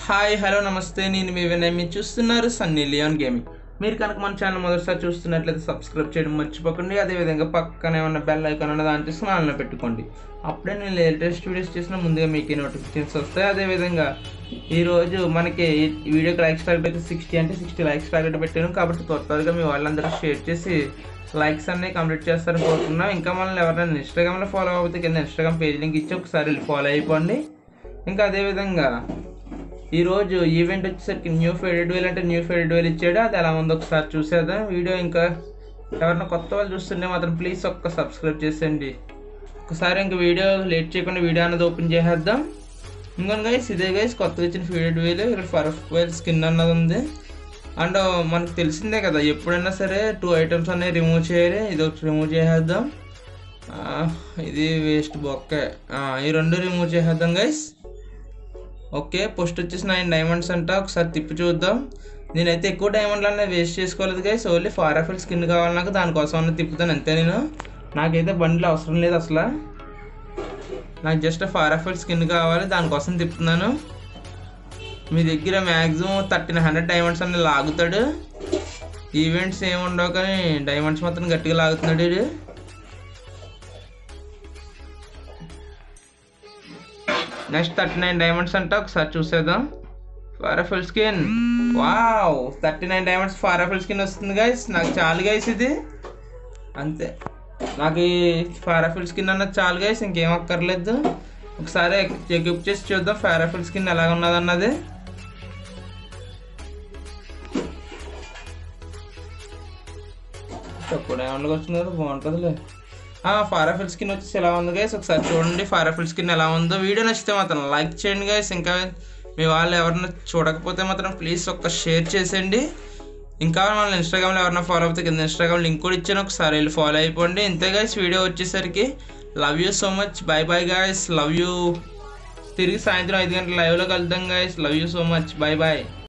hi hello నమస్తే నేను మీ వినయ్ మీరు చూస్తున్నారు సన్నీలియోన్ గేమింగ్ మీరు కనుక మన ఛానల్ మొదటిసారి చూస్తున్నట్లయితే సబ్స్క్రైబ్ చేయడం మర్చిపోకండి అదేవిధంగా పక్కనే ఉన్న బెల్ ఐకాన్ ఉన్న దాన్ని చేసి ఆన్లో పెట్టుకోండి అప్పుడే నేను లేటెస్ట్ వీడియోస్ చేసిన ముందుగా మీకు నోటిఫికేషన్స్ వస్తాయి అదేవిధంగా ఈరోజు మనకి వీడియోకి లైక్స్ టార్గెట్ అయితే 60 అంటే 60 లైక్స్ టార్గెట్ పెట్టాను కాబట్టి త్వరగా మీ వాళ్ళందరూ షేర్ చేసి లైక్స్ అన్నీ కంప్లీట్ చేస్తారని కోరుకున్నాం ఇంకా మనల్ని ఎవరైనా ఇన్స్టాగ్రామ్లో ఫాలో అవ్వకపోతే కింద ఇన్స్టాగ్రామ్ పేజ్ లింక్ ఇచ్చి ఒకసారి ఫాలో అయిపోండి ఇంకా అదేవిధంగా ఈరోజు ఈవెంట్ వచ్చేసరికి న్యూ ఫేడెడ్ వేల్ అంటే న్యూ ఫేడెడ్ వేల్ ఇచ్చాడు అది ఎలా ఉందో ఒకసారి చూసేద్దాం వీడియో ఇంకా ఎవరైనా కొత్త వాళ్ళు చూస్తుంటే మాత్రం ప్లీజ్ ఒక్క సబ్స్క్రైబ్ చేసేయండి ఒకసారి ఇంకా వీడియో లేట్ చేయకుండా వీడియో అనేది ఓపెన్ చేసేద్దాం ఇంకొన్ని గైస్ ఇదే గైస్ కొత్తగా ఇచ్చిన ఫేడెడ్ వేల్ ఇక్కడ ప్రొఫైల్ స్కిన్ అన్నది ఉంది అండ్ మనకు తెలిసిందే కదా ఎప్పుడైనా సరే 2 ఐటమ్స్ అనేవి రిమూవ్ చేయాలి ఇది ఒకటి రిమూవ్ చేసేద్దాం ఇది వేస్ట్ బొక్కే ఈ రెండు రిమూవ్ చేసేద్దాం గైస్ ఓకే పోస్ట్ వచ్చేసి 9 డైమండ్స్ అంట ఒకసారి తిప్పి చూద్దాం నేనైతే ఎక్కువ డైమండ్లు అనేది వేస్ట్ చేసుకోలేదు గైస్ ఓన్లీ ఫారాఫిల్ స్కిన్ కావాలి నాకు దానికోసం అన్న తిప్పుతాను అంతే నేను నాకైతే బండ్లు అవసరం లేదు అసలు నాకు జస్ట్ ఫారాఫిల్ స్కిన్ కావాలి దానికోసం తిప్పుతున్నాను మీ దగ్గర మ్యాక్సిమం 1300 డైమండ్స్ అనేది లాగుతాడు ఈవెంట్స్ ఏముండవు కానీ డైమండ్స్ మాత్రం గట్టిగా లాగుతున్నాడు ఇది నెక్స్ట్ 39 డైమండ్స్ అంట ఒకసారి చూసేద్దాం ఫారాఫిల్ స్కిన్ వావ్ 39 డైమండ్స్ ఫారాఫిల్ స్కిన్ వస్తుంది గైస్ నాకు చాలు గైస్ ఇది అంతే నాకు ఈ ఫారాఫిల్ స్కిన్ అన్నది చాలు గైస్ ఇంకేం అక్కర్లేదు ఒకసారి ఎక్విప్ చేసి చూద్దాం ఫారాఫిల్ స్కిన్ ఎలా ఉన్నది అన్నది తక్కువ డైమండ్కి వచ్చింది కదా బాగుంటుందిలే ఫారాఫిల్ స్కిన్ వచ్చేసి ఎలా ఉంది గైస్ ఒకసారి చూడండి ఫారాఫిల్ స్కిన్ ఎలా ఉందో వీడియో నచ్చితే మాత్రం లైక్ చేయండి గైస్ ఇంకా మీ వాళ్ళు ఎవరైనా చూడకపోతే మాత్రం ప్లీజ్ ఒక్క షేర్ చేసేయండి ఇంకా మన ఇన్స్టాగ్రామ్లో ఎవరైనా ఫాలో అవుతే కింద ఇన్స్టాగ్రామ్ లింక్ కూడా ఇచ్చాను ఒకసారి వెళ్ళి ఫాలో అయిపోండి ఇంతే గైస్ వీడియో వచ్చేసరికి love you so much bye bye guys love you తిరిగి సాయంత్రం 5 గంటల లైవ్లో కలుద్దాం guys love you so much bye bye